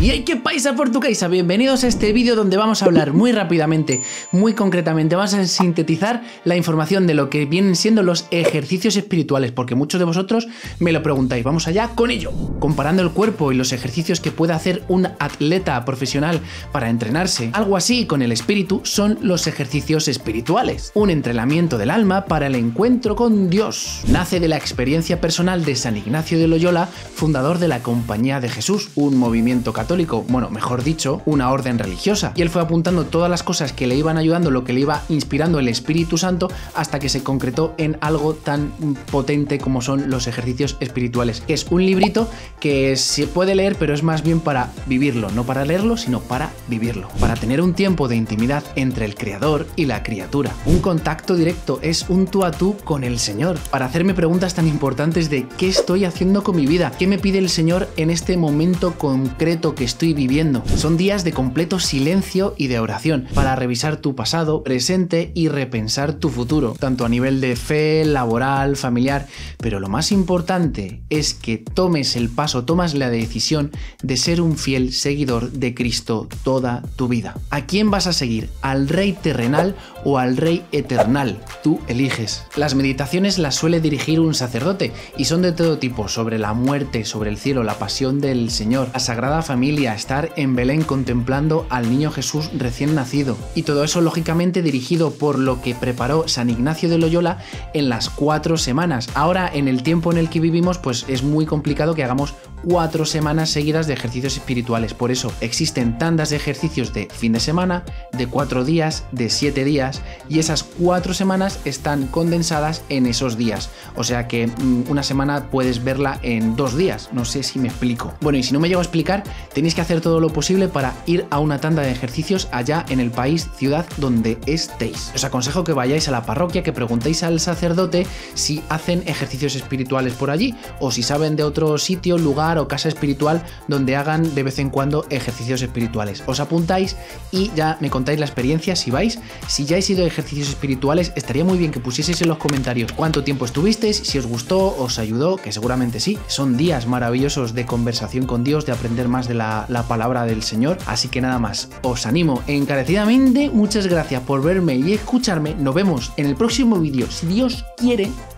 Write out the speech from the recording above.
Y hay que paisa por tu casa, bienvenidos a este vídeo donde vamos a hablar muy rápidamente, muy concretamente, vamos a sintetizar la información de lo que vienen siendo los ejercicios espirituales, porque muchos de vosotros me lo preguntáis. Vamos allá con ello. Comparando el cuerpo y los ejercicios que puede hacer un atleta profesional para entrenarse, algo así con el espíritu son los ejercicios espirituales, un entrenamiento del alma para el encuentro con Dios. Nace de la experiencia personal de San Ignacio de Loyola, fundador de la Compañía de Jesús, un movimiento católico, bueno, mejor dicho, una orden religiosa, y él fue apuntando todas las cosas que le iban ayudando, lo que le iba inspirando el Espíritu Santo, hasta que se concretó en algo tan potente como son los ejercicios espirituales. Es un librito que se puede leer, pero es más bien para vivirlo, no para leerlo, sino para vivirlo, para tener un tiempo de intimidad entre el Creador y la criatura. Un contacto directo, es un tú a tú con el Señor, para hacerme preguntas tan importantes de ¿qué estoy haciendo con mi vida? ¿Qué me pide el Señor en este momento concreto que estoy viviendo? Son días de completo silencio y de oración para revisar tu pasado, presente y repensar tu futuro, tanto a nivel de fe, laboral, familiar, pero lo más importante es que tomes el paso, tomas la decisión de ser un fiel seguidor de Cristo toda tu vida. ¿A quién vas a seguir? ¿Al Rey terrenal o al Rey eternal? Tú eliges. Las meditaciones las suele dirigir un sacerdote y son de todo tipo, sobre la muerte, sobre el cielo, la pasión del Señor, la Sagrada Familia, estar en Belén contemplando al niño Jesús recién nacido, y todo eso lógicamente dirigido por lo que preparó San Ignacio de Loyola en las 4 semanas. Ahora, en el tiempo en el que vivimos, pues es muy complicado que hagamos 4 semanas seguidas de ejercicios espirituales. Por eso existen tandas de ejercicios de fin de semana, de 4 días, de 7 días, y esas 4 semanas están condensadas en esos días. O sea que una semana puedes verla en 2 días. No sé si me explico. Bueno, y si no me llego a explicar, tenéis que hacer todo lo posible para ir a una tanda de ejercicios allá en el país, ciudad donde estéis. Os aconsejo que vayáis a la parroquia, que preguntéis al sacerdote si hacen ejercicios espirituales por allí, o si saben de otro sitio, lugar o casa espiritual donde hagan de vez en cuando ejercicios espirituales. Os apuntáis y ya me contáis la experiencia si vais. Si ya habéis ido a ejercicios espirituales, estaría muy bien que pusieseis en los comentarios cuánto tiempo estuvisteis, si os gustó, os ayudó, que seguramente sí. Son días maravillosos de conversación con Dios, de aprender más de la palabra del Señor. Así que nada más, os animo encarecidamente. Muchas gracias por verme y escucharme. Nos vemos en el próximo vídeo, si Dios quiere.